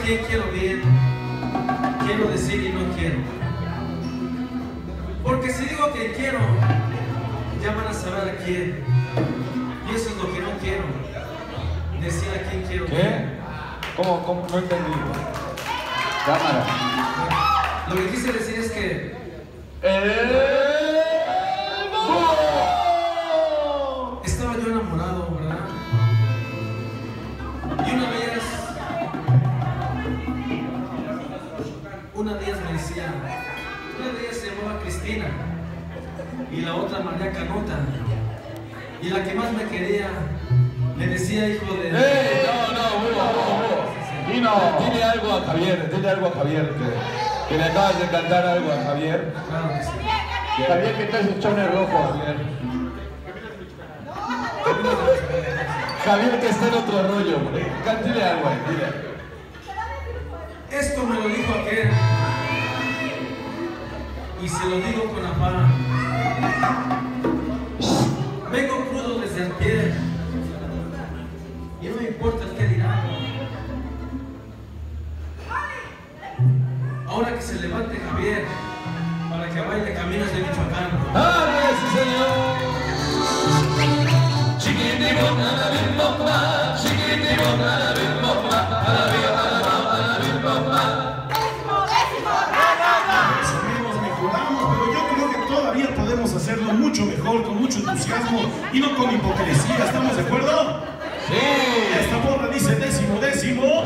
quién quiero bien, quiero decir y no quiero. Porque si digo que quiero, ya van a saber a quién. Y eso es lo que no quiero. Decir a quién quiero. ¿Qué? ¿Cómo? No entendí. Cámara. Lo que quise decir es que estaba yo enamorado, ¿verdad? Y una de ellas me decía, una de ellas se llamaba Cristina y la otra María Canota. Y la que más me quería me decía hijo de... Dile algo a Javier, que le acabas de cantar algo a Javier. Claro que sí. Javier, que trae sus chones rojos, Javier. Javier, que está en otro rollo, cántale algo ahí, dile. Esto me lo dijo aquel y se lo digo con afán. Vengo crudo desde el pie y no me importa el que dirá. Ahora que se levante Javier para que baile caminos de Michoacán. ¡Ah, sí, señor! Mejoramos, pero yo creo que todavía podemos hacerlo mucho mejor, con mucho entusiasmo y no con hipocresía. ¿Estamos de acuerdo? Sí. Esta porra dice décimo, décimo.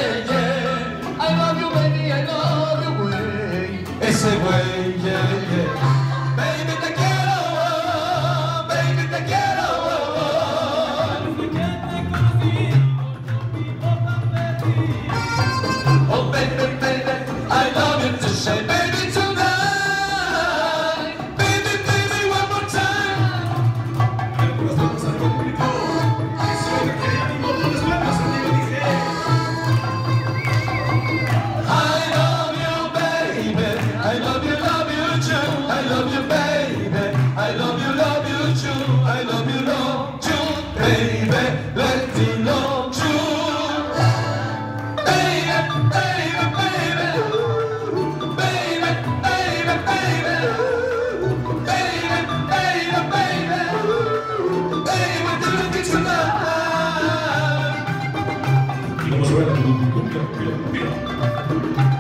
Ese güey, yeah, yeah. suena. Mira.